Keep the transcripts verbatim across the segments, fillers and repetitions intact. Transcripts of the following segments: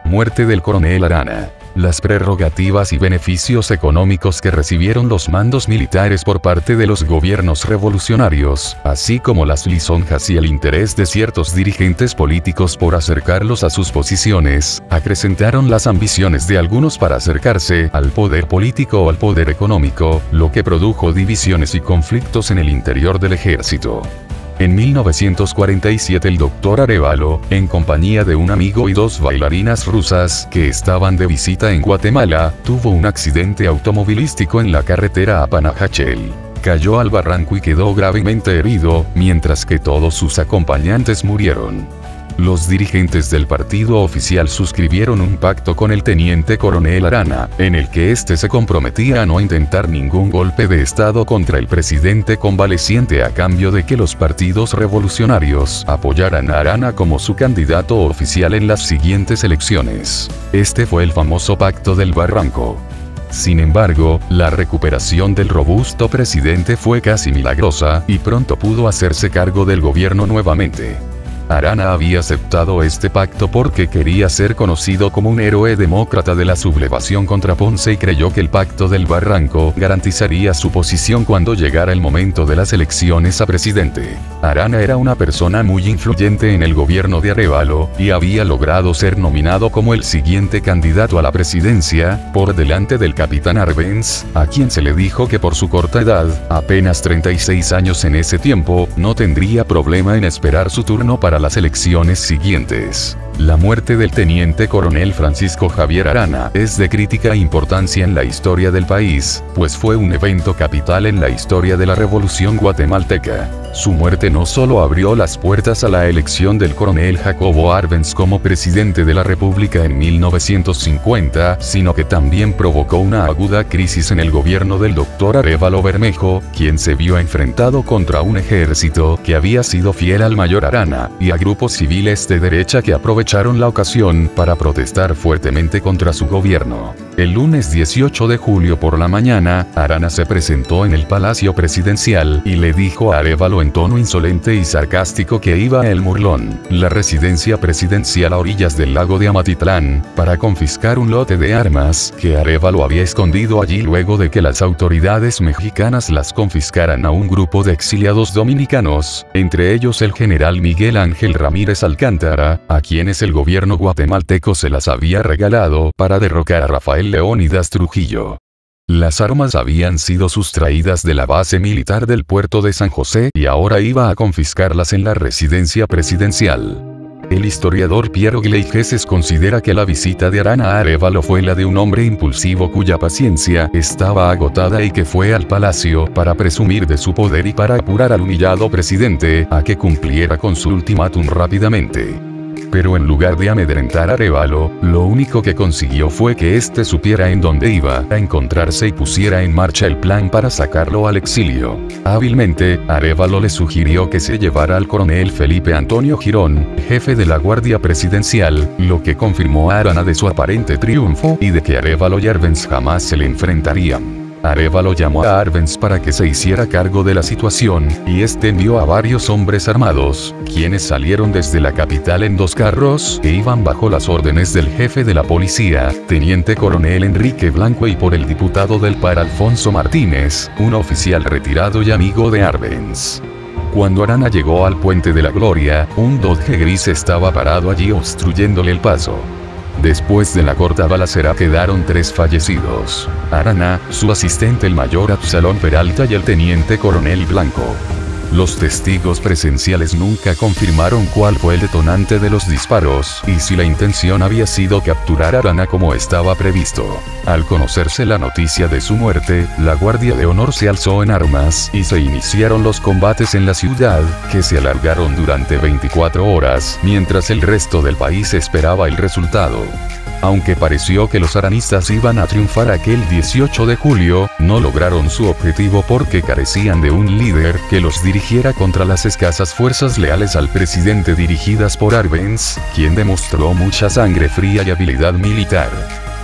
Muerte del coronel Arana. Las prerrogativas y beneficios económicos que recibieron los mandos militares por parte de los gobiernos revolucionarios, así como las lisonjas y el interés de ciertos dirigentes políticos por acercarlos a sus posiciones, acrecentaron las ambiciones de algunos para acercarse al poder político o al poder económico, lo que produjo divisiones y conflictos en el interior del ejército. En mil novecientos cuarenta y siete el doctor Arévalo, en compañía de un amigo y dos bailarinas rusas que estaban de visita en Guatemala, tuvo un accidente automovilístico en la carretera a Panajachel. Cayó al barranco y quedó gravemente herido, mientras que todos sus acompañantes murieron. Los dirigentes del partido oficial suscribieron un pacto con el teniente coronel Arana, en el que éste se comprometía a no intentar ningún golpe de estado contra el presidente convaleciente a cambio de que los partidos revolucionarios apoyaran a Arana como su candidato oficial en las siguientes elecciones. Este fue el famoso Pacto del Barranco. Sin embargo, la recuperación del robusto presidente fue casi milagrosa, y pronto pudo hacerse cargo del gobierno nuevamente. Arana había aceptado este pacto porque quería ser conocido como un héroe demócrata de la sublevación contra Ponce y creyó que el Pacto del Barranco garantizaría su posición cuando llegara el momento de las elecciones a presidente. Arana era una persona muy influyente en el gobierno de Arévalo, y había logrado ser nominado como el siguiente candidato a la presidencia, por delante del capitán Arbenz, a quien se le dijo que por su corta edad, apenas treinta y seis años en ese tiempo, no tendría problema en esperar su turno para las elecciones siguientes. La muerte del teniente coronel Francisco Javier Arana es de crítica importancia en la historia del país, pues fue un evento capital en la historia de la revolución guatemalteca. Su muerte no solo abrió las puertas a la elección del coronel Jacobo Arbenz como presidente de la República en mil novecientos cincuenta, sino que también provocó una aguda crisis en el gobierno del doctor Arévalo Bermejo, quien se vio enfrentado contra un ejército que había sido fiel al mayor Arana, y a grupos civiles de derecha que aprovecharon la ocasión para protestar fuertemente contra su gobierno. El lunes dieciocho de julio por la mañana, Arana se presentó en el Palacio Presidencial y le dijo a Arévalo en tono insolente y sarcástico que iba a El Murlón, la residencia presidencial a orillas del lago de Amatitlán, para confiscar un lote de armas que Arévalo había escondido allí luego de que las autoridades mexicanas las confiscaran a un grupo de exiliados dominicanos, entre ellos el general Miguel Ángel Ramírez Alcántara, a quienes el gobierno guatemalteco se las había regalado para derrocar a Rafael Leónidas Trujillo. Las armas habían sido sustraídas de la base militar del puerto de San José y ahora iba a confiscarlas en la residencia presidencial. El historiador Piero Gleijeses considera que la visita de Arana a Arévalo fue la de un hombre impulsivo cuya paciencia estaba agotada y que fue al palacio para presumir de su poder y para apurar al humillado presidente a que cumpliera con su ultimátum rápidamente. Pero en lugar de amedrentar a Arévalo, lo único que consiguió fue que éste supiera en dónde iba a encontrarse y pusiera en marcha el plan para sacarlo al exilio. Hábilmente, Arévalo le sugirió que se llevara al coronel Felipe Antonio Girón, jefe de la Guardia Presidencial, lo que confirmó a Arana de su aparente triunfo y de que Arévalo y Arbenz jamás se le enfrentarían. Arévalo llamó a Arbenz para que se hiciera cargo de la situación, y este envió a varios hombres armados, quienes salieron desde la capital en dos carros e iban bajo las órdenes del jefe de la policía, teniente coronel Enrique Blanco, y por el diputado del Par Alfonso Martínez, un oficial retirado y amigo de Arbenz. Cuando Arana llegó al Puente de la Gloria, un Dodge gris estaba parado allí obstruyéndole el paso. Después de la corta balacera quedaron tres fallecidos: Arana, su asistente el mayor Absalón Peralta y el teniente coronel Blanco. Los testigos presenciales nunca confirmaron cuál fue el detonante de los disparos, y si la intención había sido capturar a Arana como estaba previsto. Al conocerse la noticia de su muerte, la Guardia de Honor se alzó en armas y se iniciaron los combates en la ciudad, que se alargaron durante veinticuatro horas, mientras el resto del país esperaba el resultado. Aunque pareció que los aranistas iban a triunfar aquel dieciocho de julio, no lograron su objetivo porque carecían de un líder que los dirigiera contra las escasas fuerzas leales al presidente dirigidas por Arbenz, quien demostró mucha sangre fría y habilidad militar.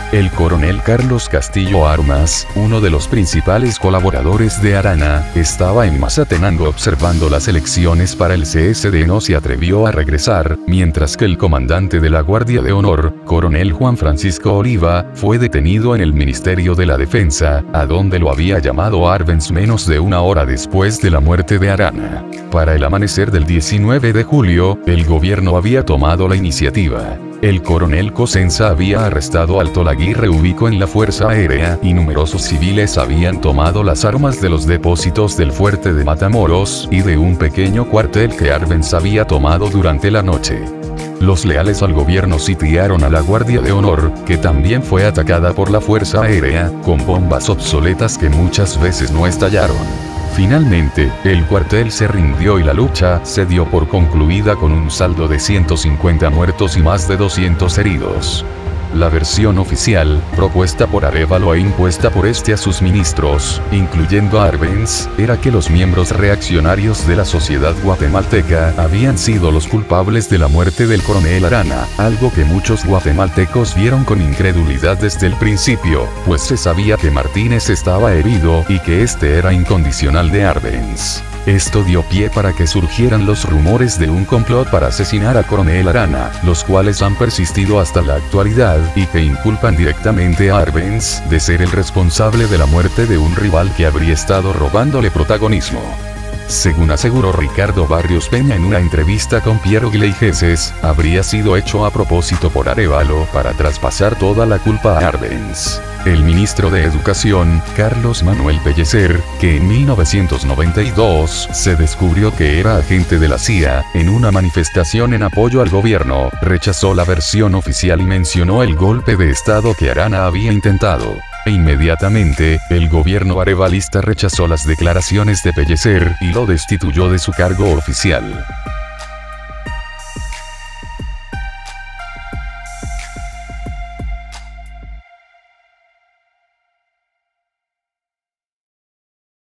El coronel Carlos Castillo Armas, uno de los principales colaboradores de Arana, estaba en Mazatenango observando las elecciones para el C S D y no se atrevió a regresar, mientras que el comandante de la Guardia de Honor, coronel Juan Francisco Oliva, fue detenido en el Ministerio de la Defensa, a donde lo había llamado Arbenz menos de una hora después de la muerte de Arana. Para el amanecer del diecinueve de julio, el gobierno había tomado la iniciativa. El coronel Cosenza había arrestado al Tolaguirre ubicó en la Fuerza Aérea y numerosos civiles habían tomado las armas de los depósitos del fuerte de Matamoros y de un pequeño cuartel que Arbenz había tomado durante la noche. Los leales al gobierno sitiaron a la Guardia de Honor, que también fue atacada por la Fuerza Aérea, con bombas obsoletas que muchas veces no estallaron. Finalmente, el cuartel se rindió y la lucha se dio por concluida con un saldo de ciento cincuenta muertos y más de doscientos heridos. La versión oficial, propuesta por Arévalo e impuesta por este a sus ministros, incluyendo a Arbenz, era que los miembros reaccionarios de la sociedad guatemalteca habían sido los culpables de la muerte del coronel Arana, algo que muchos guatemaltecos vieron con incredulidad desde el principio, pues se sabía que Martínez estaba herido y que este era incondicional de Arbenz. Esto dio pie para que surgieran los rumores de un complot para asesinar al coronel Arana, los cuales han persistido hasta la actualidad, y que inculpan directamente a Arbenz de ser el responsable de la muerte de un rival que habría estado robándole protagonismo. Según aseguró Ricardo Barrios Peña en una entrevista con Piero Gleijeses, habría sido hecho a propósito por Arévalo para traspasar toda la culpa a Arbenz. El ministro de Educación, Carlos Manuel Pellecer, que en mil novecientos noventa y dos se descubrió que era agente de la C I A, en una manifestación en apoyo al gobierno, rechazó la versión oficial y mencionó el golpe de Estado que Arana había intentado. E inmediatamente, el gobierno arevalista rechazó las declaraciones de Pellecer y lo destituyó de su cargo oficial.